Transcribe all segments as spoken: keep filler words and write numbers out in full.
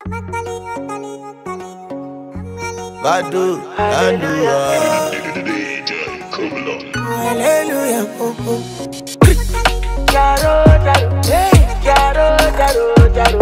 Badu, Hallelujah. Hallelujah. Oh, oh. Jaro, jaro, hey, jaro, jaro, jaro.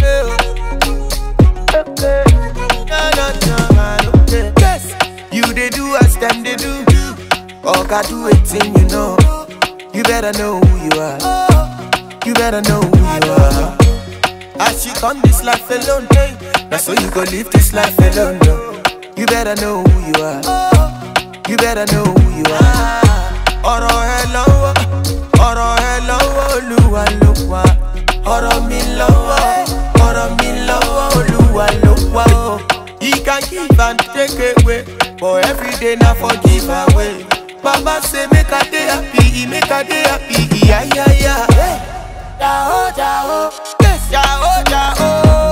Okay. No, no, no, man, okay. Yes, you they do as them they do. Oh, God, do it thing, you know. You better know who you are. You better know who you are. As you come this life alone, hey, that's so you go live this life alone, no. You better know who you are. You better know who you are. Ọ̀rọ̀ ẹ lọ́wọ́, ọ̀rọ̀ ẹ lọ́wọ́, Olúwa ló wà. Ọ̀rọ̀ mi lọ́wọ́, ọ̀rọ̀ mi lọ́wọ́, Olúwa ló wà. He can give and take away, but every day na for give away. Baba say make I dey happy, make I dey happy, yeah yeah yeah. Jao, jao, Yes, jao jao.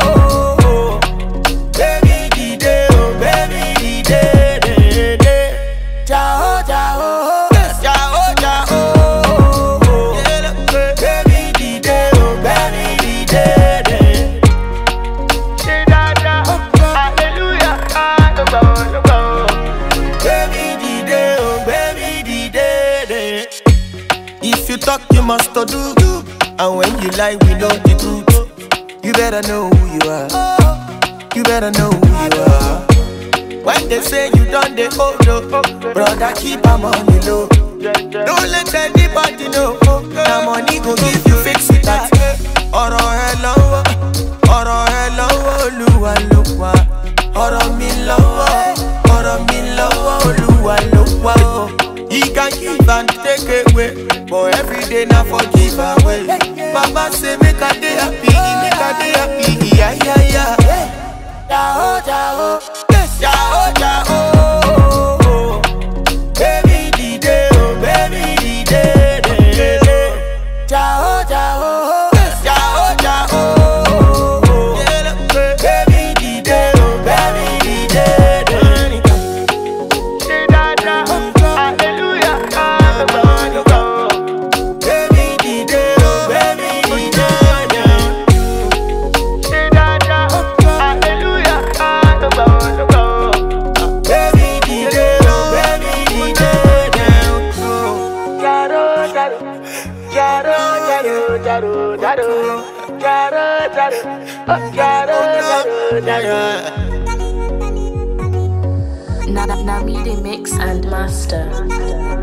Baby dide oh, baby dide de de. jao, jao. Yes, jao jao. Baby dide oh, baby dide de. Say da da, hallelujah, hallelujah. Baby dide oh, baby dide de. If you talk, you must to do. And when you lie, we know the truth. You better know who you are. You better know who you are. When they say you done the hold up, brother, keep our money low. Don't let anybody know. That money go give you fix it that. Ọ̀rọ̀ ẹ lọ́wọ́, ọ̀rọ̀ ẹ lọ́wọ́, Olúwa ló wà. Ọ̀rọ̀ mi lọ́wọ́, ọ̀rọ̀ mi lọ́wọ́, Olúwa ló wà. He can give and take away, but every day na for give away. Baba say make I dey happy, make I dey happy, yeah yeah yeah. Jao, jao, Yes, jao jao. Baby dide oh, baby dide de de. jao, jao. Yes, jao jao. Baby dide oh, baby dide de. Say da da, hallelujah, hallelujah. Baby dide oh, baby dide de. Say da da, hallelujah, hallelujah. Baby dide oh, baby dide de. Jaro, jaro, jaro, jaro, jaro, jaro, jaro, jaro, oh, jaro, jaro, jaro. Now, now me the mix and master.